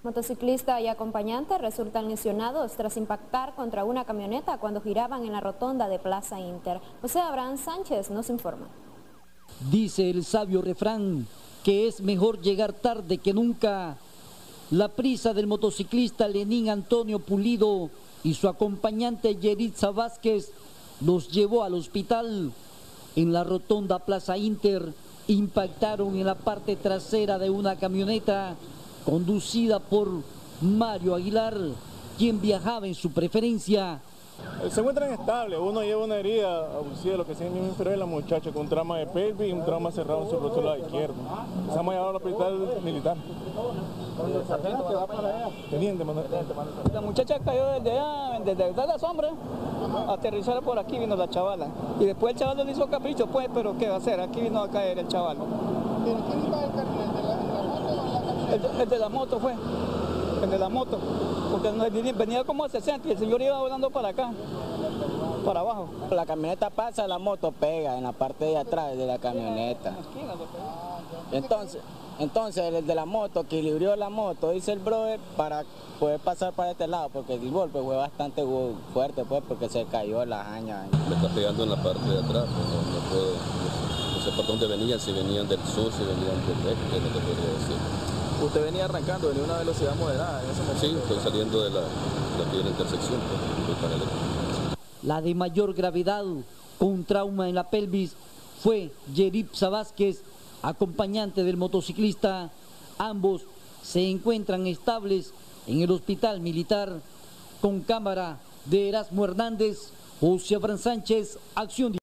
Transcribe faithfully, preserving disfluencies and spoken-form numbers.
Motociclista y acompañante resultan lesionados tras impactar contra una camioneta cuando giraban en la rotonda de Plaza Inter. José Abraham Sánchez nos informa. Dice el sabio refrán que es mejor llegar tarde que nunca. La prisa del motociclista Lenín Antonio Pulido y su acompañante Yeritza Vázquez los llevó al hospital. En la rotonda Plaza Inter impactaron en la parte trasera de una camioneta conducida por Mario Aguilar, quien viajaba en su preferencia. Se encuentran estables, uno lleva una herida abusiva, lo que se me inferior la muchacha con un trauma de pelvis y un trauma cerrado en su rostro izquierdo. Estamos llevando al hospital militar. ¿El sargento que va para allá? Teniente Manuel. La muchacha cayó desde allá, desde la sombra, aterrizar por aquí vino la chavala. Y después el chaval le hizo capricho, pues, pero ¿qué va a hacer? Aquí vino a caer el chaval. ¿Pero quién iba el carnet? ¿El de la, de la moto o la camioneta? El, el de la moto fue, el de la moto. Porque venía como a sesenta y el señor iba volando para acá, para abajo. La camioneta pasa, la moto pega en la parte de atrás de la camioneta. Entonces, entonces el de la moto equilibró la moto, dice el brother, para poder pasar para este lado, porque el golpe fue bastante fuerte, pues, porque se cayó la jaña. Me está pegando en la parte de atrás, no, no, puedo, no, no sé por dónde venían, si venían del sur, si venían del este, no te podría decir. ¿Usted venía arrancando, venía a una velocidad moderada en ese momento? Sí, estoy saliendo de la, de aquí de la intersección. Pues, para el... La de mayor gravedad, con trauma en la pelvis, fue Yeritza Vázquez, acompañante del motociclista. Ambos se encuentran estables en el hospital militar. Con cámara de Erasmo Hernández, José Abraham Sánchez, Acción.